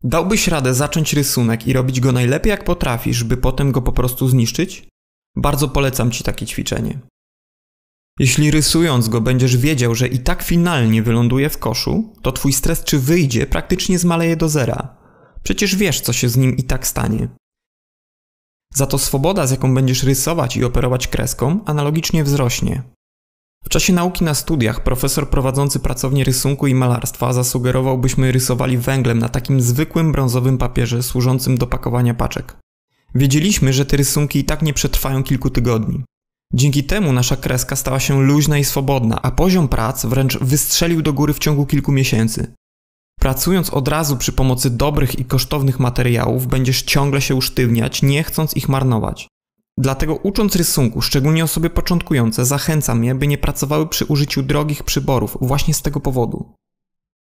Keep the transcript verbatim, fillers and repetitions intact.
Dałbyś radę zacząć rysunek i robić go najlepiej jak potrafisz, by potem go po prostu zniszczyć? Bardzo polecam Ci takie ćwiczenie. Jeśli rysując go będziesz wiedział, że i tak finalnie wyląduje w koszu, to Twój stres czy wyjdzie praktycznie zmaleje do zera. Przecież wiesz, co się z nim i tak stanie. Za to swoboda, z jaką będziesz rysować i operować kreską, analogicznie wzrośnie. W czasie nauki na studiach profesor prowadzący pracownię rysunku i malarstwa zasugerował, byśmy rysowali węglem na takim zwykłym brązowym papierze służącym do pakowania paczek. Wiedzieliśmy, że te rysunki i tak nie przetrwają kilku tygodni. Dzięki temu nasza kreska stała się luźna i swobodna, a poziom prac wręcz wystrzelił do góry w ciągu kilku miesięcy. Pracując od razu przy pomocy dobrych i kosztownych materiałów, będziesz ciągle się usztywniać, nie chcąc ich marnować. Dlatego ucząc rysunku, szczególnie osoby początkujące, zachęcam je, by nie pracowały przy użyciu drogich przyborów właśnie z tego powodu.